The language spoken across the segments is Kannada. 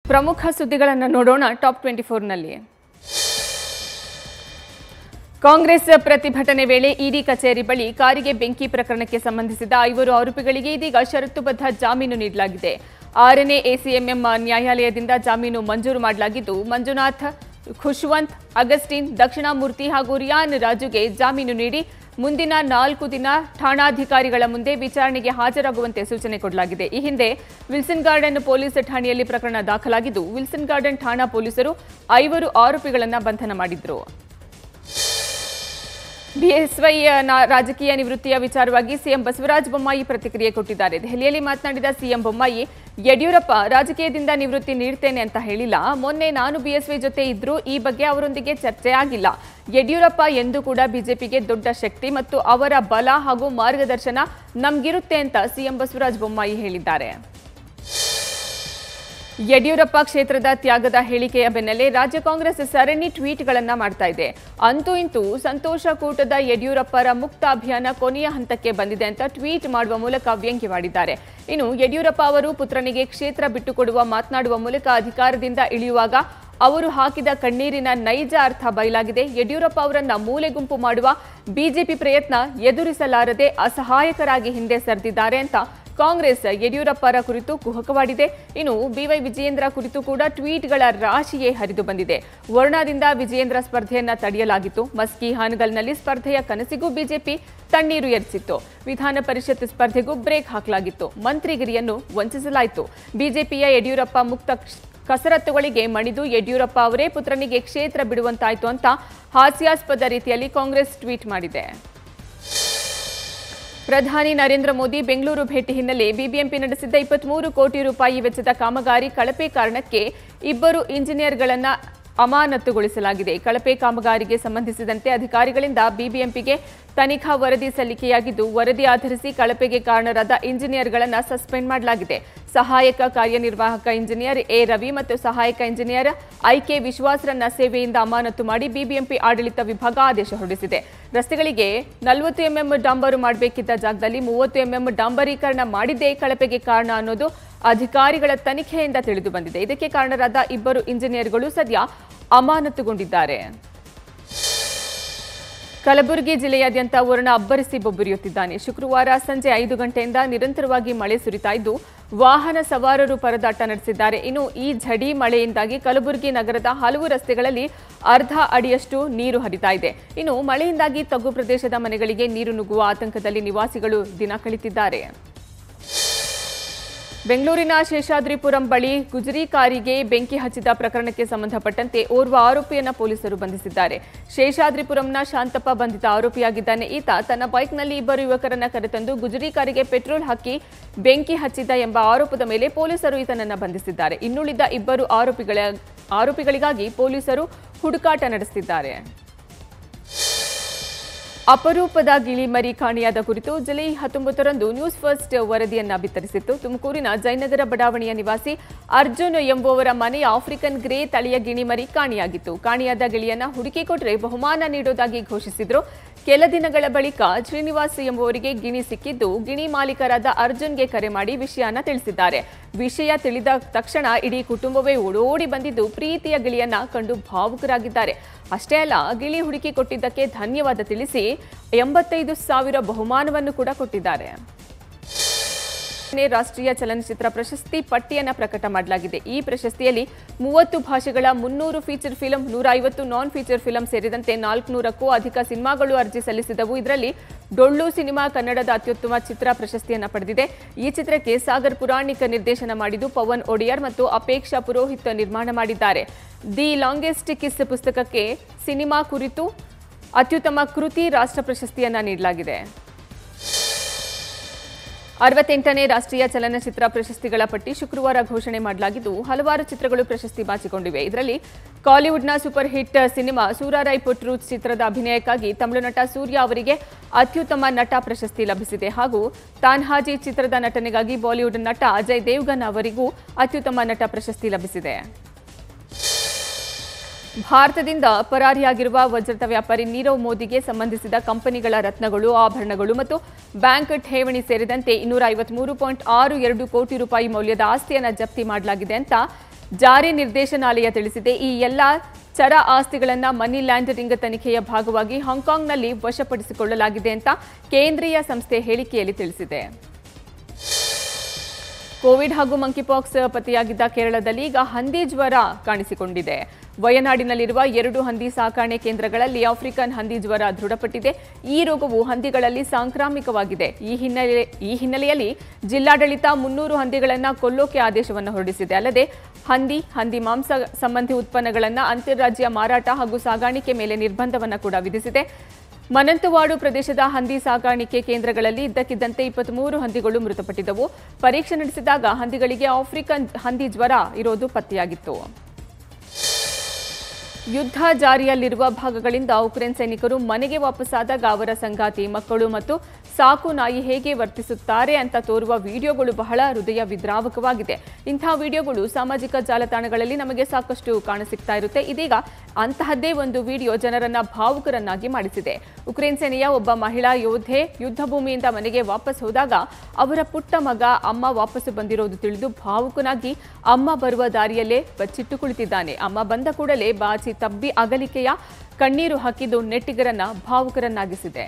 ಪ್ರಮುಖ ಸುದ್ದಿಗಳನ್ನು ನೋಡೋಣ ಟಾಪ್ 24 ನಲ್ಲಿ. ಕಾಂಗ್ರೆಸ್ ಪ್ರತಿಭಟನೆ ವೇಳೆ ಇಡಿ ಕಚೇರಿ ಬಳಿ ಕಾರಿಗೆ ಬೆಂಕಿ ಪ್ರಕರಣಕ್ಕೆ ಸಂಬಂಧಿಸಿದ 5 ಆರೋಪಿಗಳಿಗೆ ಇದೀಗ ಷರತ್ತುಬದ್ಧ ಜಾಮೀನು ನೀಡಲಾಗಿದೆ. 6ನೇ ಎಸಿಎಂಎಂ ನ್ಯಾಯಾಲಯದಿಂದ ಜಾಮೀನು ಮಂಜೂರು ಮಾಡಲಾಗಿದ್ದು, ಮಂಜುನಾಥ್, ಖುಷ್ವಂತ್, ಅಗಸ್ಟಿನ್, ದಕ್ಷಿಣಾಮೂರ್ತಿ ಹಾಗೂ ರಿಯಾನ್ ರಾಜುಗೆ ಜಾಮೀನು ನೀಡಿ ಮುಂದಿನ 4 ದಿನ ಠಾಣಾಧಿಕಾರಿಗಳ ಮುಂದೆ ವಿಚಾರಣೆಗೆ ಹಾಜರಾಗುವಂತೆ ಸೂಚನೆ ಕೊಡಲಾಗಿದೆ. ಈ ಹಿಂದೆ ವಿಲ್ಸನ್ ಗಾರ್ಡನ್ ಪೊಲೀಸ್ ಠಾಣೆಯಲ್ಲಿ ಪ್ರಕರಣ ದಾಖಲಾಗಿದ್ದು, ವಿಲ್ಸನ್ ಗಾರ್ಡನ್ ಠಾಣಾ ಪೊಲೀಸರು 5 ಆರೋಪಿಗಳನ್ನು ಬಂಧನ ಮಾಡಿದ್ರು. ಬಿಎಸ್ವೈ ರಾಜಕೀಯ ನಿವೃತ್ತಿಯ ವಿಚಾರವಾಗಿ ಸಿಎಂ ಬಸವರಾಜ ಬೊಮ್ಮಾಯಿ ಪ್ರತಿಕ್ರಿಯೆ ಕೊಟ್ಟಿದ್ದಾರೆ. ದೆಹಲಿಯಲ್ಲಿ ಮಾತನಾಡಿದ ಸಿಎಂ ಬೊಮ್ಮಾಯಿ, ಯಡಿಯೂರಪ್ಪ ರಾಜಕೀಯದಿಂದ ನಿವೃತ್ತಿ ನೀಡ್ತೇನೆ ಅಂತ ಹೇಳಿಲ್ಲ. ಮೊನ್ನೆ ನಾನು ಬಿಎಸ್ವೈ ಜೊತೆ ಇದ್ರೂ ಈ ಬಗ್ಗೆ ಅವರೊಂದಿಗೆ ಚರ್ಚೆ ಆಗಿಲ್ಲ. ಯಡಿಯೂರಪ್ಪ ಎಂದೂ ಕೂಡ ಬಿಜೆಪಿಗೆ ದೊಡ್ಡ ಶಕ್ತಿ ಮತ್ತು ಅವರ ಬಲ ಹಾಗೂ ಮಾರ್ಗದರ್ಶನ ನಮಗಿರುತ್ತೆ ಅಂತ ಸಿಎಂ ಬಸವರಾಜ ಬೊಮ್ಮಾಯಿ ಹೇಳಿದ್ದಾರೆ. ಯಡಿಯೂರಪ್ಪ ಕ್ಷೇತ್ರದ ತ್ಯಾಗದ ಹೇಳಿಕೆಯ ಬೆನ್ನಲ್ಲೇ ರಾಜ್ಯ ಕಾಂಗ್ರೆಸ್ ಸರಣಿ ಟ್ವೀಟ್ಗಳನ್ನು ಮಾಡ್ತಾ ಇದೆ. ಅಂತೂ ಇಂತೂ ಸಂತೋಷ ಕೂಟದ ಯಡಿಯೂರಪ್ಪರ ಮುಕ್ತ ಅಭಿಯಾನ ಕೊನೆಯ ಹಂತಕ್ಕೆ ಬಂದಿದೆ ಅಂತ ಟ್ವೀಟ್ ಮಾಡುವ ಮೂಲಕ ವ್ಯಂಗ್ಯವಾಡಿದ್ದಾರೆ. ಇನ್ನು ಯಡಿಯೂರಪ್ಪ ಅವರು ಪುತ್ರನಿಗೆ ಕ್ಷೇತ್ರ ಬಿಟ್ಟುಕೊಡುವ ಮಾತನಾಡುವ ಮೂಲಕ ಅಧಿಕಾರದಿಂದ ಇಳಿಯುವಾಗ ಅವರು ಹಾಕಿದ ಕಣ್ಣೀರಿನ ನೈಜ ಅರ್ಥ ಬಯಲಾಗಿದೆ. ಯಡಿಯೂರಪ್ಪ ಅವರನ್ನ ಮೂಲೆಗುಂಪು ಮಾಡುವ ಬಿಜೆಪಿ ಪ್ರಯತ್ನ ಎದುರಿಸಲಾರದೆ ಅಸಹಾಯಕರಾಗಿ ಹಿಂದೆ ಸರಿದಿದ್ದಾರೆ ಅಂತ ಕಾಂಗ್ರೆಸ್ ಯಡಿಯೂರಪ್ಪರ ಕುರಿತು ಕುಹಕವಾಡಿದೆ. ಇನ್ನು ಬಿವೈ ವಿಜಯೇಂದ್ರ ಕುರಿತು ಕೂಡ ಟ್ವೀಟ್ಗಳ ರಾಶಿಯೇ ಹರಿದು ಬಂದಿದೆ. ವರ್ಣದಿಂದ ವಿಜಯೇಂದ್ರ ಸ್ಪರ್ಧೆಯನ್ನ ತಡೆಯಲಾಗಿತ್ತು. ಮಸ್ಕಿ ಹಾನಗಲ್ನಲ್ಲಿ ಸ್ಪರ್ಧೆಯ ಕನಸಿಗೂ ಬಿಜೆಪಿ ತಣ್ಣೀರು ಎರಚಿತ್ತು. ವಿಧಾನ ಪರಿಷತ್ ಸ್ಪರ್ಧೆಗೂ ಬ್ರೇಕ್ ಹಾಕಲಾಗಿತ್ತು. ಮಂತ್ರಿಗಿರಿಯನ್ನು ವಂಚಿಸಲಾಯಿತು. ಬಿಜೆಪಿಯ ಯಡಿಯೂರಪ್ಪ ಮುಕ್ತ ಕಸರತ್ತುಗಳಿಗೆ ಮಣಿದು ಯಡಿಯೂರಪ್ಪ ಅವರೇ ಪುತ್ರನಿಗೆ ಕ್ಷೇತ್ರ ಬಿಡುವಂತಾಯಿತು ಅಂತ ಹಾಸ್ಯಾಸ್ಪದ ರೀತಿಯಲ್ಲಿ ಕಾಂಗ್ರೆಸ್ ಟ್ವೀಟ್ ಮಾಡಿದೆ. ಪ್ರಧಾನಿ ನರೇಂದ್ರ ಮೋದಿ ಬೆಂಗಳೂರು ಭೇಟಿ ಹಿನ್ನೆಲೆ ಬಿಬಿಎಂಪಿ ನಡೆಸಿದ್ದ 23 ಕೋಟಿ ರೂಪಾಯಿ ವೆಚ್ಚದ ಕಾಮಗಾರಿ ಕಳಪೆ ಕಾರಣಕ್ಕೆ 2 ಇಂಜಿನಿಯರ್ಗಳನ್ನು ಅಮಾನತುಗೊಳಿಸಲಾಗಿದೆ. ಕಳಪೆ ಕಾಮಗಾರಿಗೆ ಸಂಬಂಧಿಸಿದಂತೆ ಅಧಿಕಾರಿಗಳಿಂದ ಬಿಬಿಎಂಪಿಗೆ ತನಿಖಾ ವರದಿ ಸಲ್ಲಿಕೆಯಾಗಿದ್ದು, ವರದಿ ಆಧರಿಸಿ ಕಳಪೆಗೆ ಕಾರಣರಾದ ಇಂಜಿನಿಯರ್ಗಳನ್ನು ಸಸ್ಪೆಂಡ್ ಮಾಡಲಾಗಿದೆ. ಸಹಾಯಕ ಕಾರ್ಯನಿರ್ವಾಹಕ ಇಂಜಿನಿಯರ್ ಎ ರವಿ ಮತ್ತು ಸಹಾಯಕ ಇಂಜಿನಿಯರ್ ಐಕೆ ವಿಶ್ವಾಸರನ್ನ ಸೇವೆಯಿಂದ ಅಮಾನತು ಮಾಡಿ ಬಿಬಿಎಂಪಿ ಆಡಳಿತ ವಿಭಾಗ ಆದೇಶ ಹೊರಡಿಸಿದೆ. ರಸ್ತೆಗಳಿಗೆ 40 ಎಂಎಂ ಡಾಂಬರು ಮಾಡಬೇಕಿದ್ದ ಜಾಗದಲ್ಲಿ 30 ಎಂಎಂ ಡಾಂಬರೀಕರಣ ಮಾಡಿದ್ದೇ ಕಳಪೆಗೆ ಕಾರಣ ಅನ್ನೋದು ಅಧಿಕಾರಿಗಳ ತನಿಖೆಯಿಂದ ತಿಳಿದು ಬಂದಿದೆ. ಇದಕ್ಕೆ ಕಾರಣರಾದ 2 ಇಂಜಿನಿಯರ್ಗಳು ಸದ್ಯ ಅಮಾನತುಗೊಂಡಿದ್ದಾರೆ. ಕಲಬುರಗಿ ಜಿಲ್ಲೆಯಾದ್ಯಂತ ವರುಣ ಅಬ್ಬರಿಸಿ ಬೊಬ್ಬರಿಯುತ್ತಿದ್ದಾನೆ. ಶುಕ್ರವಾರ ಸಂಜೆ 5 ಗಂಟೆಯಿಂದ ನಿರಂತರವಾಗಿ ಮಳೆ ಸುರಿತಾ ಇದ್ದು, ವಾಹನ ಸವಾರರು ಪರದಾಟ ನಡೆಸಿದ್ದಾರೆ. ಇನ್ನು ಈ ಝಡಿ ಮಳೆಯಿಂದಾಗಿ ಕಲಬುರಗಿ ನಗರದ ಹಲವು ರಸ್ತೆಗಳಲ್ಲಿ ಅರ್ಧ ಅಡಿಯಷ್ಟು ನೀರು ಹರಿತಾ ಇದೆ. ಇನ್ನು ಮಳೆಯಿಂದಾಗಿ ತಗ್ಗು ಪ್ರದೇಶದ ಮನೆಗಳಿಗೆ ನೀರು ನುಗ್ಗುವ ಆತಂಕದಲ್ಲಿ ನಿವಾಸಿಗಳು ದಿನ ಕಳೆದಿದ್ದಾರೆ. ಬೆಂಗಳೂರಿನ ಶೇಷಾದ್ರಿಪುರಂ ಬಳಿ ಗುಜರಿ ಕಾರಿಗೆ ಬೆಂಕಿ ಹಚ್ಚಿದ ಪ್ರಕರಣಕ್ಕೆ ಸಂಬಂಧಪಟ್ಟಂತೆ ಓರ್ವ ಆರೋಪಿಯನ್ನ ಪೊಲೀಸರು ಬಂಧಿಸಿದ್ದಾರೆ. ಶೇಷಾದ್ರಿಪುರಂನ ಶಾಂತಪ್ಪ ಬಂಧಿತ ಆರೋಪಿಯಾಗಿದ್ದಾನೆ. ಈತ ತನ್ನ ಬೈಕ್ನಲ್ಲಿ 2 ಯುವಕರನ್ನ ಕರೆತಂದು ಗುಜರಿ ಕಾರಿಗೆ ಪೆಟ್ರೋಲ್ ಹಾಕಿ ಬೆಂಕಿ ಹಚ್ಚಿದ್ದ ಎಂಬ ಆರೋಪದ ಮೇಲೆ ಪೊಲೀಸರು ಈತನನ್ನ ಬಂಧಿಸಿದ್ದಾರೆ. ಇನ್ನುಳಿದ 2 ಆರೋಪಿಗಳಿಗಾಗಿ ಪೊಲೀಸರು ಹುಡುಕಾಟ ನಡೆಸುತ್ತಿದ್ದಾರೆ. ಅಪರೂಪದ ಗಿಳಿಮರಿ ಕಾಣೆಯಾದ ಕುರಿತು ಜುಲೈ 19ರಂದು ನ್ಯೂಸ್ ಫಸ್ಟ್ ವರದಿಯನ್ನ ಬಿತ್ತರಿಸಿತ್ತು. ತುಮಕೂರಿನ ಜಯನಗರ ಬಡಾವಣೆಯ ನಿವಾಸಿ ಅರ್ಜುನ್ ಎಂಬುವವರ ಮನೆಯ ಆಫ್ರಿಕನ್ ಗ್ರೇ ತಳಿಯ ಗಿಣಿಮರಿ ಕಾಣೆಯಾಗಿತ್ತು. ಕಾಣೆಯಾದ ಗಿಳಿಯನ್ನ ಹುಡುಕಿ ಕೊಟ್ಟರೆ ಬಹುಮಾನ ನೀಡುವುದಾಗಿ ಘೋಷಿಸಿದ್ರು. ಕೆಲ ದಿನಗಳ ಬಳಿಕ ಶ್ರೀನಿವಾಸ್ ಎಂಬುವರಿಗೆ ಗಿಣಿ ಸಿಕ್ಕಿದ್ದು, ಗಿಣಿ ಮಾಲೀಕರಾದ ಅರ್ಜುನ್ಗೆ ಕರೆ ಮಾಡಿ ವಿಷಯನ ತಿಳಿಸಿದ್ದಾರೆ. ವಿಷಯ ತಿಳಿದ ತಕ್ಷಣ ಇಡೀ ಕುಟುಂಬವೇ ಓಡೋಡಿ ಬಂದಿದ್ದು ಪ್ರೀತಿಯ ಗಿಳಿಯನ್ನ ಕಂಡು ಭಾವುಕರಾಗಿದ್ದಾರೆ. ಅಷ್ಟೇ ಅಲ್ಲ, ಗಿಳಿ ಹುಡುಕಿ ಕೊಟ್ಟಿದ್ದಕ್ಕೆ ಧನ್ಯವಾದ ತಿಳಿಸಿ 85,000 ಬಹುಮಾನವನ್ನು ಕೂಡ ಕೊಟ್ಟಿದ್ದಾರೆ. ರಾಷ್ಟ್ರೀಯ ಚಲನಚಿತ್ರ ಪ್ರಶಸ್ತಿ ಪಟ್ಟಿಯನ್ನು ಪ್ರಕಟ ಮಾಡಲಾಗಿದೆ. ಈ ಪ್ರಶಸ್ತಿಯಲ್ಲಿ 30 ಭಾಷೆಗಳ 300 feature film, 150 non feature film ಸೇರಿದಂತೆ 400ಕ್ಕೂ ಅಧಿಕ ಸಿನಿಮಾಗಳು ಅರ್ಜಿ ಸಲ್ಲಿಸಿದವು. ಇದರಲ್ಲಿ ಡೊಳ್ಳು ಸಿನಿಮಾ ಕನ್ನಡದ ಅತ್ಯುತ್ತಮ ಚಿತ್ರ ಪ್ರಶಸ್ತಿಯನ್ನು ಪಡೆದಿದೆ. ಈ ಚಿತ್ರಕ್ಕೆ ಸಾಗರ್ ಪುರಾಣಿಕ್ ನಿರ್ದೇಶನ ಮಾಡಿದ್ದು, ಪವನ್ ಒಡಿಯರ್ ಮತ್ತು ಅಪೇಕ್ಷಾ ಪುರೋಹಿತ್ ನಿರ್ಮಾಣ ಮಾಡಿದ್ದಾರೆ. ದಿ ಲಾಂಗೆಸ್ಟ್ ಕಿಸ್ ಪುಸ್ತಕಕ್ಕೆ ಸಿನಿಮಾ ಕುರಿತು ಅತ್ಯುತ್ತಮ ಕೃತಿ ರಾಷ್ಟ್ರ ಪ್ರಶಸ್ತಿಯನ್ನ ನೀಡಲಾಗಿದೆ. 68ನೇ ರಾಷ್ಟ್ರೀಯ ಚಲನಚಿತ್ರ ಪ್ರಶಸ್ತಿಗಳ ಪಟ್ಟಿ ಶುಕ್ರವಾರ ಘೋಷಣೆ ಮಾಡಲಾಗಿದ್ದು, ಹಲವಾರು ಚಿತ್ರಗಳು ಪ್ರಶಸ್ತಿ ಬಾಚಿಕೊಂಡಿವೆ. ಇದರಲ್ಲಿ ಕಾಲಿವುಡ್ನ super hit cinema Soorarai Pottru ಚಿತ್ರದ ಅಭಿನಯಕ್ಕಾಗಿ ತಮಿಳು ನಟ ಸೂರ್ಯ ಅವರಿಗೆ ಅತ್ಯುತ್ತಮ ನಟ ಪ್ರಶಸ್ತಿ ಲಭಿಸಿದೆ. ಹಾಗೂ ತಾನ್ಹಾಜಿ ಚಿತ್ರದ ನಟನೆಗಾಗಿ ಬಾಲಿವುಡ್ ನಟ ಅಜಯ್ ದೇವ್ಗನ್ ಅವರಿಗೂ ಅತ್ಯುತ್ತಮ ನಟ ಪ್ರಶಸ್ತಿ ಲಭಿಸಿದೆ. ಭಾರತದಿಂದ ಪರಾರಿಯಾಗಿರುವ ವಜ್ರದ ವ್ಯಾಪಾರಿ ನೀರವ್ ಮೋದಿಗೆ ಸಂಬಂಧಿಸಿದ ಕಂಪನಿಗಳ ರತ್ನಗಳು, ಆಭರಣಗಳು ಮತ್ತು ಬ್ಯಾಂಕ್ ಠೇವಣಿ ಸೇರಿದಂತೆ 253.62 ಕೋಟಿ ರೂಪಾಯಿ ಮೌಲ್ಯದ ಆಸ್ತಿಯನ್ನು ಜಪ್ತಿ ಮಾಡಲಾಗಿದೆ ಅಂತ ಜಾರಿ ನಿರ್ದೇಶನಾಲಯ ತಿಳಿಸಿದೆ. ಈ ಎಲ್ಲ ಚರ ಆಸ್ತಿಗಳನ್ನು ಮನಿ ಲ್ಯಾಂಡರಿಂಗ್ ತನಿಖೆಯ ಭಾಗವಾಗಿ ಹಾಂಗ್ಕಾಂಗ್ನಲ್ಲಿ ವಶಪಡಿಸಿಕೊಳ್ಳಲಾಗಿದೆ ಅಂತ ಕೇಂದ್ರೀಯ ಸಂಸ್ಥೆ ಹೇಳಿಕೆಯಲ್ಲಿ ತಿಳಿಸಿದೆ. ಕೋವಿಡ್ ಹಾಗೂ ಮಂಕಿಪಾಕ್ಸ್ ಪತ್ತೆಯಾಗಿದ್ದ ಕೇರಳದಲ್ಲಿ ಈಗ ಹಂದಿ ಜ್ವರ ಕಾಣಿಸಿಕೊಂಡಿದೆ. ವಯನಾಡಿನಲ್ಲಿರುವ 2 ಹಂದಿ ಸಾಕಾಣೆ ಕೇಂದ್ರಗಳಲ್ಲಿ ಆಫ್ರಿಕನ್ ಹಂದಿ ಜ್ವರ ದೃಢಪಟ್ಟಿದೆ. ಈ ರೋಗವು ಹಂದಿಗಳಲ್ಲಿ ಸಾಂಕ್ರಾಮಿಕವಾಗಿದೆ. ಈ ಹಿನ್ನೆಲೆಯಲ್ಲಿ ಜಿಲ್ಲಾಡಳಿತ 300 ಹಂದಿಗಳನ್ನು ಕೊಲ್ಲೋಕೆ ಆದೇಶವನ್ನು ಹೊರಡಿಸಿದೆ. ಅಲ್ಲದೆ ಹಂದಿ ಮಾಂಸ ಸಂಬಂಧಿ ಉತ್ಪನ್ನಗಳನ್ನು ಅಂತಾರಾಜ್ಯ ಮಾರಾಟ ಹಾಗೂ ಸಾಗಾಣಿಕೆ ಮೇಲೆ ನಿರ್ಬಂಧವನ್ನು ಕೂಡ ವಿಧಿಸಿದೆ. ಮನಂತವಾಡು ಪ್ರದೇಶದ ಹಂದಿ ಸಾಕಾಣಿಕೆ ಕೇಂದ್ರಗಳಲ್ಲಿ ಇದ್ದಕ್ಕಿದ್ದಂತೆ 23 ಹಂದಿಗಳು ಮೃತಪಟ್ಟಿದ್ದವು. ಪರೀಕ್ಷೆ ನಡೆಸಿದಾಗ ಹಂದಿಗಳಿಗೆ ಆಫ್ರಿಕನ್ ಹಂದಿ ಜ್ವರ ಇರೋದು ಪತ್ತೆಯಾಗಿತ್ತು. ಯುದ್ಧ ಜಾರಿಯಲ್ಲಿರುವ ಭಾಗಗಳಿಂದ ಉಕ್ರೇನ್ ಸೈನಿಕರು ಮನೆಗೆ ವಾಪಸ್ಸಾದಾಗ ಅವರ ಸಂಗಾತಿ, ಮಕ್ಕಳು ಮತ್ತು ಸಾಕು ನಾಯಿ ಹೇಗೆ ವರ್ತಿಸುತ್ತಾರೆ ಅಂತ ತೋರುವ ವಿಡಿಯೋಗಳು ಬಹಳ ಹೃದಯ ವಿದ್ರಾವಕವಾಗಿದೆ. ಇಂತಹ ವಿಡಿಯೋಗಳು ಸಾಮಾಜಿಕ ಜಾಲತಾಣಗಳಲ್ಲಿ ನಮಗೆ ಸಾಕಷ್ಟು ಕಾಣಸಿಗ್ತಾ ಇರುತ್ತೆ. ಇದೀಗ ಅಂತಹದ್ದೇ ಒಂದು ವಿಡಿಯೋ ಜನರನ್ನ ಭಾವುಕರನ್ನಾಗಿ ಮಾಡಿಸಿದೆ. ಉಕ್ರೇನ್ ಸೇನೆಯ ಒಬ್ಬ ಮಹಿಳಾ ಯೋಧೆ ಯುದ್ಧ ಭೂಮಿಯಿಂದ ಮನೆಗೆ ವಾಪಸ್ ಹೋದಾಗ ಅವರ ಪುಟ್ಟ ಮಗ ಅಮ್ಮ ವಾಪಸ್ಸು ಬಂದಿರೋದು ತಿಳಿದು ಭಾವುಕನಾಗಿ ಅಮ್ಮ ಬರುವ ದಾರಿಯಲ್ಲೇ ಬಚ್ಚಿಟ್ಟು ಕುಳಿತಿದ್ದಾನೆ. ಅಮ್ಮ ಬಂದ ಕೂಡಲೇ ಬಾಚಿ ತಬ್ಬಿ ಅಗಲಿಕೆಯ ಕಣ್ಣೀರು ಹಾಕಿದ್ದು ನೆಟ್ಟಿಗರನ್ನ ಭಾವುಕರನ್ನಾಗಿಸಿದೆ.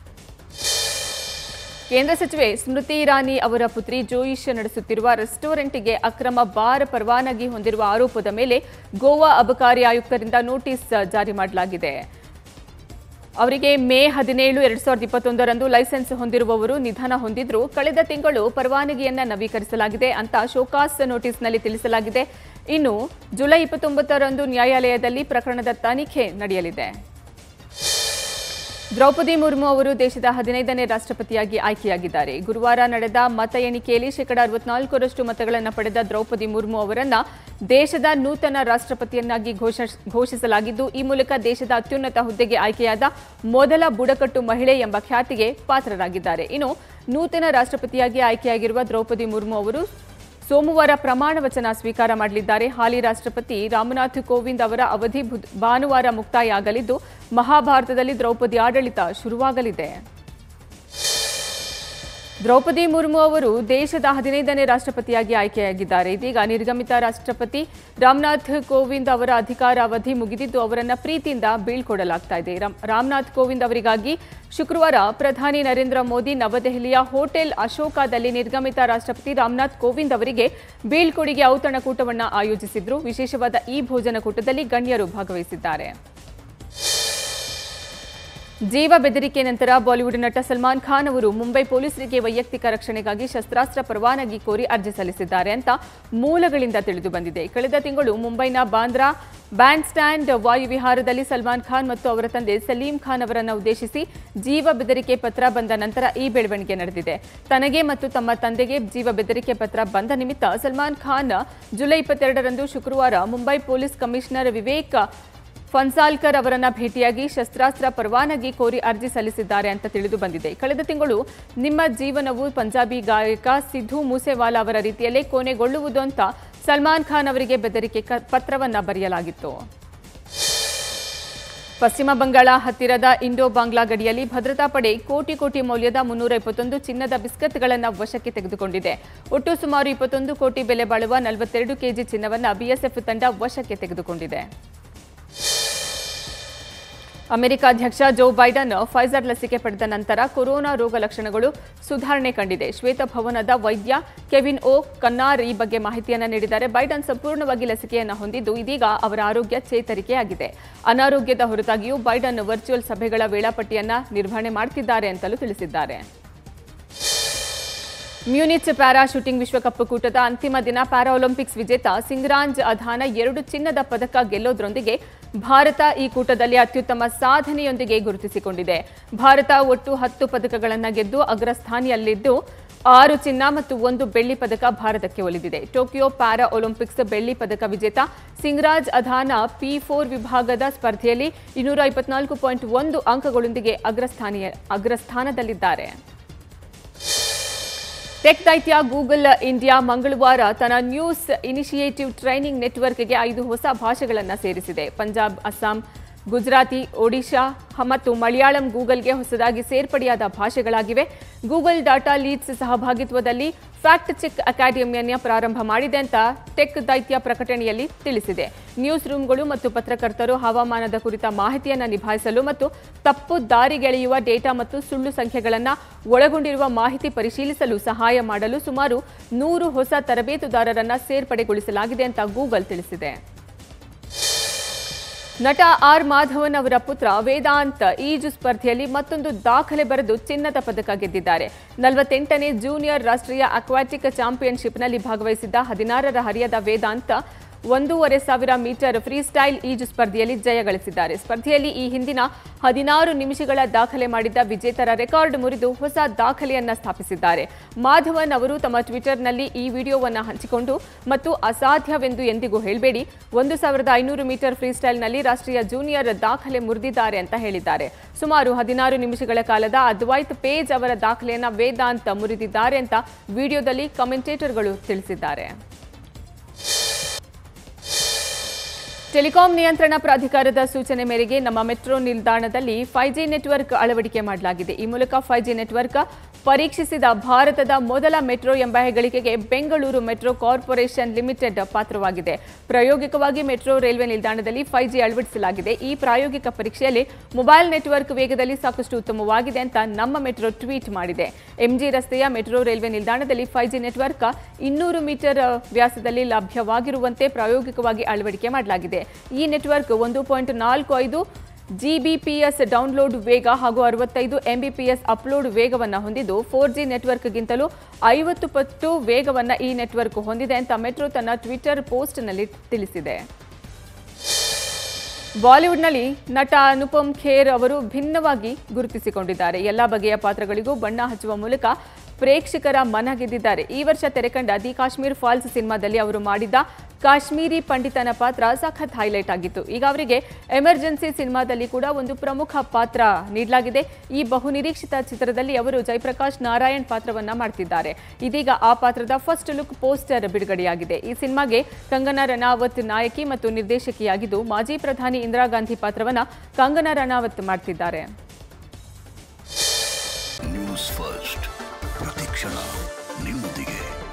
ಕೇಂದ್ರ ಸಚಿವೆ ಸ್ಮೃತಿ ಇರಾನಿ ಅವರ ಪುತ್ರಿ ಜೋಯಿಶ್ ನಡೆಸುತ್ತಿರುವ ರೆಸ್ಟೋರೆಂಟ್ಗೆ ಅಕ್ರಮ ಬಾರ್ ಪರವಾನಗಿ ಹೊಂದಿರುವ ಆರೋಪದ ಮೇಲೆ ಗೋವಾ ಅಬಕಾರಿ ಆಯುಕ್ತರಿಂದ ನೋಟಿಸ್ ಜಾರಿ ಮಾಡಲಾಗಿದೆ. ಅವರಿಗೆ ಮೇ 17, 2021ರಂದು ಲೈಸೆನ್ಸ್ ಹೊಂದಿರುವವರು ನಿಧನ ಹೊಂದಿದ್ರು. ಕಳೆದ ತಿಂಗಳು ಪರವಾನಗಿಯನ್ನ ನವೀಕರಿಸಲಾಗಿದೆ ಅಂತ ಶೋಕಾಸ್ ನೋಟಿಸ್ನಲ್ಲಿ ತಿಳಿಸಲಾಗಿದೆ. ಇನ್ನು ಜುಲೈ 29ರಂದು ನ್ಯಾಯಾಲಯದಲ್ಲಿ ಪ್ರಕರಣದ ತನಿಖೆ ನಡೆಯಲಿದೆ. ದ್ರೌಪದಿ ಮುರ್ಮು ಅವರು ದೇಶದ 15ನೇ ರಾಷ್ಟ್ರಪತಿಯಾಗಿ ಆಯ್ಕೆಯಾಗಿದ್ದಾರೆ. ಗುರುವಾರ ನಡೆದ ಮತ ಎಣಿಕೆಯಲ್ಲಿ 64% ಮತಗಳನ್ನು ಪಡೆದ ದ್ರೌಪದಿ ಮುರ್ಮು ಅವರನ್ನ ದೇಶದ ನೂತನ ರಾಷ್ಟ್ರಪತಿಯನ್ನಾಗಿ ಘೋಷಿಸಲಾಗಿದ್ದು, ಈ ಮೂಲಕ ದೇಶದ ಅತ್ಯುನ್ನತ ಹುದ್ದೆಗೆ ಆಯ್ಕೆಯಾದ ಮೊದಲ ಬುಡಕಟ್ಟು ಮಹಿಳೆ ಎಂಬ ಖ್ಯಾತಿಗೆ ಪಾತ್ರರಾಗಿದ್ದಾರೆ. ಇನ್ನು ನೂತನ ರಾಷ್ಟ್ರಪತಿಯಾಗಿ ಆಯ್ಕೆಯಾಗಿರುವ ದ್ರೌಪದಿ ಮುರ್ಮು ಅವರು ಸೋಮವಾರ ಪ್ರಮಾಣ ವಚನ ಸ್ವೀಕಾರ ಮಾಡಲಿದ್ದಾರೆ. ಹಾಲಿ ರಾಷ್ಟ್ರಪತಿ ರಾಮನಾಥ್ ಕೋವಿಂದ್ ಅವರ ಅವಧಿ ಭಾನುವಾರ ಮುಕ್ತಾಯ ಆಗಲಿದ್ದು, ಮಹಾಭಾರತದಲ್ಲಿ ದ್ರೌಪದಿ ಆಡಳಿತ ಶುರುವಾಗಲಿದೆ. ದ್ರೌಪದಿ ಮುರ್ಮು ಅವರು ದೇಶದ 15ನೇ ರಾಷ್ಟ್ರಪತಿಯಾಗಿ ಆಯ್ಕೆಯಾಗಿದ್ದಾರೆ. ಇದೀಗ ನಿರ್ಗಮಿತ ರಾಷ್ಟ್ರಪತಿ ರಾಮನಾಥ್ ಕೋವಿಂದ್ ಅವರ ಅಧಿಕಾರಾವಧಿ ಮುಗಿದಿದ್ದು, ಅವರನ್ನ ಪ್ರೀತಿಯಿಂದ ಬೀಳ್ಕೊಡಲಾಗ್ತಾ ಇದೆ. ರಾಮನಾಥ್ ಕೋವಿಂದ್ ಅವರಿಗಾಗಿ ಶುಕ್ರವಾರ ಪ್ರಧಾನಿ ನರೇಂದ್ರ ಮೋದಿ ನವದೆಹಲಿಯ ಹೋಟೆಲ್ ಅಶೋಕಾದಲ್ಲಿ ನಿರ್ಗಮಿತ ರಾಷ್ಟ್ರಪತಿ ರಾಮನಾಥ್ ಕೋವಿಂದ್ ಅವರಿಗೆ ಬೀಳ್ಕೊಡಿಗೆ ಔತಣಕೂಟವನ್ನು ಆಯೋಜಿಸಿದ್ರು. ವಿಶೇಷವಾದ ಈ ಭೋಜನಕೂಟದಲ್ಲಿ ಗಣ್ಯರು ಭಾಗವಹಿಸಿದ್ದಾರೆ. ಜೀವ ಬೆದರಿಕೆ ನಂತರ ಬಾಲಿವುಡ್ ನಟ ಸಲ್ಮಾನ್ ಖಾನ್ ಅವರು ಮುಂಬೈ ಪೊಲೀಸರಿಗೆ ವೈಯಕ್ತಿಕ ರಕ್ಷಣೆಗಾಗಿ ಶಸ್ತ್ರಾಸ್ತ್ರ ಪರವಾನಗಿ ಕೋರಿ ಅರ್ಜಿ ಸಲ್ಲಿಸಿದ್ದಾರೆ ಅಂತ ಮೂಲಗಳಿಂದ ತಿಳಿದು ಬಂದಿದೆ. ಕಳೆದ ತಿಂಗಳು ಮುಂಬೈನ ಬಾಂದ್ರಾ ಬ್ಯಾಂಡ್ ಸ್ಟ್ಯಾಂಡ್ ವಾಯುವಿಹಾರದಲ್ಲಿ ಸಲ್ಮಾನ್ ಖಾನ್ ಮತ್ತು ಅವರ ತಂದೆ ಸಲೀಂ ಖಾನ್ ಅವರನ್ನು ಉದ್ದೇಶಿಸಿ ಜೀವ ಬೆದರಿಕೆ ಪತ್ರ ಬಂದ ನಂತರ ಈ ಬೆಳವಣಿಗೆ ನಡೆದಿದೆ. ತನಗೆ ಮತ್ತು ತಮ್ಮ ತಂದೆಗೆ ಜೀವ ಬೆದರಿಕೆ ಪತ್ರ ಬಂದ ನಿಮಿತ್ತ ಸಲ್ಮಾನ್ ಖಾನ್ ಜುಲೈ 22ರಂದು ಶುಕ್ರವಾರ ಮುಂಬೈ ಪೊಲೀಸ್ ಕಮಿಷನರ್ ವಿವೇಕ್ ಫನ್ಸಾಲ್ಕರ್ ಅವರನ್ನ ಭೇಟಿಯಾಗಿ ಶಸ್ತ್ರಾಸ್ತ್ರ ಪರವಾನಗಿ ಕೋರಿ ಅರ್ಜಿ ಸಲ್ಲಿಸಿದ್ದಾರೆ ಅಂತ ತಿಳಿದು ಬಂದಿದೆ. ಕಳೆದ ತಿಂಗಳು ನಿಮ್ಮ ಜೀವನವು ಪಂಜಾಬಿ ಗಾಯಕ ಸಿದ್ದು ಮೂಸೇವಾಲಾ ಅವರ ರೀತಿಯಲ್ಲೇ ಕೊನೆಗೊಳ್ಳುವುದು ಅಂತ ಸಲ್ಮಾನ್ ಖಾನ್ ಅವರಿಗೆ ಬೆದರಿಕೆ ಪತ್ರವನ್ನ ಬರೆಯಲಾಗಿತ್ತು. ಪಶ್ಚಿಮ ಬಂಗಾಳ ಹತ್ತಿರದ ಇಂಡೋ ಬಾಂಗ್ಲಾ ಗಡಿಯಲ್ಲಿ ಭದ್ರತಾ ಪಡೆ ಕೋಟಿ ಮೌಲ್ಯದ 321 ಚಿನ್ನದ ಬಿಸ್ಕತ್ಗಳನ್ನು ವಶಕ್ಕೆ ತೆಗೆದುಕೊಂಡಿದೆ. ಒಟ್ಟು ಸುಮಾರು 21 ಕೋಟಿ ಬೆಲೆ ಬಾಳುವ 42 ಕೆಜಿ ಚಿನ್ನವನ್ನು ಬಿಎಸ್ಎಫ್ ತಂಡ ವಶಕ್ಕೆ ತೆಗೆದುಕೊಂಡಿದೆ. ಅಮೆರಿಕ ಅಧ್ಯಕ್ಷ ಜೋ ಬೈಡನ್ ಫೈಜರ್ ಲಸಿಕೆ ಪಡೆದ ನಂತರ ಕೊರೋನಾ ರೋಗ ಲಕ್ಷಣಗಳು ಸುಧಾರಣೆ ಕಂಡಿದೆ. ಶ್ವೇತಭವನದ ವೈದ್ಯ ಕೆವಿನ್ ಓ ಕನ್ನಾರ್ ಈ ಬಗ್ಗೆ ಮಾಹಿತಿಯನ್ನು ನೀಡಿದ್ದಾರೆ. ಬೈಡನ್ ಸಂಪೂರ್ಣವಾಗಿ ಲಸಿಕೆಯನ್ನು ಹೊಂದಿದ್ದು, ಇದೀಗ ಅವರ ಆರೋಗ್ಯ ಚೇತರಿಕೆಯಾಗಿದೆ. ಅನಾರೋಗ್ಯದ ಹೊರತಾಗಿಯೂ ಬೈಡನ್ ವರ್ಚುವಲ್ ಸಭೆಗಳ ವೇಳಾಪಟ್ಟಿಯನ್ನು ನಿರ್ವಹಣೆ ಮಾಡುತ್ತಿದ್ದಾರೆ ಅಂತಲೂ ತಿಳಿಸಿದ್ದಾರೆ. ಮ್ಯೂನಿಚ್ ಪ್ಯಾರಾ ಶೂಟಿಂಗ್ ವಿಶ್ವಕಪ್ ಕೂಟದ ಅಂತಿಮ ದಿನ ಪ್ಯಾರಾ ಒಲಿಂಪಿಕ್ಸ್ ವಿಜೇತ ಸಿಂಗ್ರಾಂಜ್ ಅಧಾನ 2 ಚಿನ್ನದ ಪದಕ ಗೆಲ್ಲೋದ್ರೊಂದಿಗೆ ಭಾರತ ಈ ಕೂಟದಲ್ಲಿ ಅತ್ಯುತ್ತಮ ಸಾಧನೆಯೊಂದಿಗೆ ಗುರುತಿಸಿಕೊಂಡಿದೆ. ಭಾರತ ಒಟ್ಟು 10 ಪದಕಗಳನ್ನು ಗೆದ್ದು ಅಗ್ರಸ್ಥಾನಿಯಲ್ಲಿದ್ದು 6 ಚಿನ್ನ ಮತ್ತು 1 ಬೆಳ್ಳಿ ಪದಕ ಭಾರತಕ್ಕೆ ಒಲಿದಿದೆ. ಟೋಕಿಯೋ ಪ್ಯಾರಾ ಒಲಿಂಪಿಕ್ಸ್ ಬೆಳ್ಳಿ ಪದಕ ವಿಜೇತ ಸಿಂಗ್ರಾಂಜ್ ಅಧಾನ P4 ವಿಭಾಗದ ಸ್ಪರ್ಧೆಯಲ್ಲಿ 224.1 ಅಂಕಗಳೊಂದಿಗೆ ಅಗ್ರಸ್ಥಾನದಲ್ಲಿದ್ದಾರೆ. ಟೆಕ್ ದೈತ್ಯ ಗೂಗಲ್ ಇಂಡಿಯಾ ಮಂಗಳವಾರ ತನ್ನ ನ್ಯೂಸ್ ಇನಿಷಿಯೇಟಿವ್ ಟ್ರೈನಿಂಗ್ ನೆಟ್ವರ್ಕ್ಗೆ 5 ಹೊಸ ಭಾಷೆಗಳನ್ನು ಸೇರಿಸಿದೆ. ಪಂಜಾಬ್, ಅಸ್ಸಾಂ, ಗುಜರಾತಿ, ಒಡಿಶಾ ಮತ್ತು ಮಲಯಾಳಂ ಗೂಗಲ್ಗೆ ಹೊಸದಾಗಿ ಸೇರ್ಪಡೆಯಾದ ಭಾಷೆಗಳಾಗಿವೆ. ಗೂಗಲ್ ಡಾಟಾ ಲೀಡ್ಸ್ ಸಹಭಾಗಿತ್ವದಲ್ಲಿ ಫ್ಯಾಕ್ಟ್ ಚೆಕ್ ಅಕಾಡೆಮಿಯನ್ನು ಪ್ರಾರಂಭ ಮಾಡಿದೆ ಅಂತ ಟೆಕ್ ದೈತ್ಯ ಪ್ರಕಟಣೆಯಲ್ಲಿ ತಿಳಿಸಿದೆ. ನ್ಯೂಸ್ ರೂಮ್ಗಳು ಮತ್ತು ಪತ್ರಕರ್ತರು ಹವಾಮಾನದ ಕುರಿತ ಮಾಹಿತಿಯನ್ನು ನಿಭಾಯಿಸಲು ಮತ್ತು ತಪ್ಪು ದಾರಿಗೆಳೆಯುವ ಡೇಟಾ ಮತ್ತು ಸುಳ್ಳು ಸಂಖ್ಯೆಗಳನ್ನು ಒಳಗೊಂಡಿರುವ ಮಾಹಿತಿ ಪರಿಶೀಲಿಸಲು ಸಹಾಯ ಮಾಡಲು ಸುಮಾರು 100 ಹೊಸ ತರಬೇತುದಾರರನ್ನು ಸೇರ್ಪಡೆಗೊಳಿಸಲಾಗಿದೆ ಅಂತ ಗೂಗಲ್ ತಿಳಿಸಿದೆ. ನಟ ಆರ್ ಮಾಧವನ್ ಅವರ ಪುತ್ರ ವೇದಾಂತ್ ಈಜು ಸ್ಪರ್ಧೆಯಲ್ಲಿ ಮತ್ತೊಂದು ದಾಖಲೆ ಬರೆದು ಚಿನ್ನದ ಪದಕ ಗೆದ್ದಿದ್ದಾರೆ. 48ನೇ ಜೂನಿಯರ್ ರಾಷ್ಟ್ರೀಯ ಅಕ್ವಾಟಿಕ್ ಚಾಂಪಿಯನ್ಶಿಪ್ನಲ್ಲಿ ಭಾಗವಹಿಸಿದ್ದ 16ರ ಹರಿಯದ ವೇದಾಂತ್ 1,500 ಮೀಟರ್ ಫ್ರೀ ಸ್ಟೈಲ್ ಈಜು ಸ್ಪರ್ಧೆಯಲ್ಲಿ ಜಯ ಗಳಿಸಿದ್ದಾರೆ. ಸ್ಪರ್ಧೆಯಲ್ಲಿ ಈ ಹಿಂದಿನ 16 ನಿಮಿಷಗಳ ದಾಖಲೆ ಮಾಡಿದ್ದ ವಿಜೇತರ ರೆಕಾರ್ಡ್ ಮುರಿದು ಹೊಸ ದಾಖಲೆಯನ್ನ ಸ್ಥಾಪಿಸಿದ್ದಾರೆ. ಮಾಧವನ್ ಅವರು ತಮ್ಮ ಟ್ವಿಟರ್ನಲ್ಲಿ ಈ ವಿಡಿಯೋವನ್ನು ಹಂಚಿಕೊಂಡು ಮತ್ತು ಅಸಾಧ್ಯವೆಂದು ಎಂದಿಗೂ ಹೇಳಬೇಡಿ, 1,500 ಮೀಟರ್ ಫ್ರೀ ಸ್ಟೈಲ್ನಲ್ಲಿ ರಾಷ್ಟ್ರೀಯ ಜೂನಿಯರ್ ದಾಖಲೆ ಮುರಿದಿದ್ದಾರೆ ಅಂತ ಹೇಳಿದ್ದಾರೆ. ಸುಮಾರು 16 ನಿಮಿಷಗಳ ಕಾಲದ ಅದ್ವೈತ್ ಪೇಜ್ ಅವರ ದಾಖಲೆಯನ್ನ ವೇದಾಂತ್ ಮುರಿದಿದ್ದಾರೆ ಅಂತ ವಿಡಿಯೋದಲ್ಲಿ ಕಮೆಂಟೇಟರ್ಗಳು ತಿಳಿಸಿದ್ದಾರೆ. ಟೆಲಿಕಾಂ ನಿಯಂತ್ರಣ ಪ್ರಾಧಿಕಾರದ ಸೂಚನೆ ಮೇರೆಗೆ ನಮ್ಮ ಮೆಟ್ರೋ ನಿಲ್ದಾಣದಲ್ಲಿ 5G ನೆಟ್ವರ್ಕ್ ಅಳವಡಿಕೆ ಮಾಡಲಾಗಿದೆ. ಈ ಮೂಲಕ 5G ನೆಟ್ವರ್ಕ್ ಪರೀಕ್ಷಿಸಿದ ಭಾರತದ ಮೊದಲ ಮೆಟ್ರೋ ಎಂಬ ಹೆಗ್ಗಳಿಕೆಗೆ ಬೆಂಗಳೂರು ಮೆಟ್ರೋ ಕಾರ್ಪೊರೇಷನ್ ಲಿಮಿಟೆಡ್ ಪಾತ್ರವಾಗಿದೆ. ಪ್ರಾಯೋಗಿಕವಾಗಿ ಮೆಟ್ರೋ ರೈಲ್ವೆ ನಿಲ್ದಾಣದಲ್ಲಿ 5G ಅಳವಡಿಸಲಾಗಿದೆ. ಈ ಪ್ರಾಯೋಗಿಕ ಪರೀಕ್ಷೆಯಲ್ಲಿ ಮೊಬೈಲ್ ನೆಟ್ವರ್ಕ್ ವೇಗದಲ್ಲಿ ಸಾಕಷ್ಟು ಉತ್ತಮವಾಗಿದೆ ಅಂತ ನಮ್ಮ ಮೆಟ್ರೋ ಟ್ವೀಟ್ ಮಾಡಿದೆ. MG ರಸ್ತೆಯ ಮೆಟ್ರೋ ರೈಲ್ವೆ ನಿಲ್ದಾಣದಲ್ಲಿ 5G ನೆಟ್ವರ್ಕ್ 200 ಮೀಟರ್ ವ್ಯಾಸದಲ್ಲಿ ಲಭ್ಯವಾಗಿರುವಂತೆ ಪ್ರಾಯೋಗಿಕವಾಗಿ ಅಳವಡಿಕೆ ಮಾಡಲಾಗಿದೆ. ಈ ನೆಟ್ವರ್ಕ್ 1.45 Gbps ಡೌನ್ಲೋಡ್ ವೇಗ ಹಾಗೂ 65 Mbps ಅಪ್ಲೋಡ್ ವೇಗವನ್ನು ಹೊಂದಿದ್ದು 4G ನೆಟ್ವರ್ಕ್ಗಿಂತಲೂ 50 ಪಟ್ಟು ವೇಗವನ್ನು ಈ ನೆಟ್ವರ್ಕ್ ಹೊಂದಿದೆ ಅಂತ ಮೆಟ್ರೋ ತನ್ನ ಟ್ವಿಟರ್ ಪೋಸ್ಟ್ನಲ್ಲಿ ತಿಳಿಸಿದೆ. ಬಾಲಿವುಡ್ನಲ್ಲಿ ನಟ ಅನುಪಮ್ ಖೇರ್ ಅವರು ಭಿನ್ನವಾಗಿ ಗುರುತಿಸಿಕೊಂಡಿದ್ದಾರೆ. ಎಲ್ಲ ಬಗೆಯ ಪಾತ್ರಗಳಿಗೂ ಬಣ್ಣ ಹಚ್ಚುವ ಮೂಲಕ ಪ್ರೇಕ್ಷಕರ ಮನ ಗೆದ್ದಿದ್ದಾರೆ. ಈ ವರ್ಷ ತೆರೆಕಂಡ ದಿ ಕಾಶ್ಮೀರ್ ಫಾಲ್ಸ್ ಸಿನಿಮಾದಲ್ಲಿ ಅವರು ಮಾಡಿದ್ದ ಕಾಶ್ಮೀರಿ ಪಂಡಿತನ ಪಾತ್ರ ಸಖತ್ ಹೈಲೈಟ್ ಆಗಿತ್ತು. ಈಗ ಅವರಿಗೆ ಎಮರ್ಜೆನ್ಸಿ ಸಿನಿಮಾದಲ್ಲಿ ಕೂಡ ಒಂದು ಪ್ರಮುಖ ಪಾತ್ರ ನೀಡಲಾಗಿದೆ. ಈ ಬಹುನಿರೀಕ್ಷಿತ ಚಿತ್ರದಲ್ಲಿ ಅವರು ಜಯಪ್ರಕಾಶ್ ನಾರಾಯಣ್ ಪಾತ್ರವನ್ನ ಮಾಡ್ತಿದ್ದಾರೆ. ಇದೀಗ ಆ ಪಾತ್ರದ ಫಸ್ಟ್ ಲುಕ್ ಪೋಸ್ಟರ್ ಬಿಡುಗಡೆಯಾಗಿದೆ. ಈ ಸಿನಿಮಾಗೆ ಕಂಗನಾ ರನಾವತ್ ನಾಯಕಿ ಮತ್ತು ನಿರ್ದೇಶಕಿಯಾಗಿದ್ದು, ಮಾಜಿ ಪ್ರಧಾನಿ ಇಂದಿರಾ ಗಾಂಧಿ ಪಾತ್ರವನ್ನ ಕಂಗನಾ ರನಾವತ್ ಮಾಡ್ತಿದ್ದಾರೆ. ನ್ಯೂಸ್ ಫಸ್ಟ್ ಪ್ರತಿಕ್ಷಣ ನಿಮ್ಮೊಂದಿಗೆ.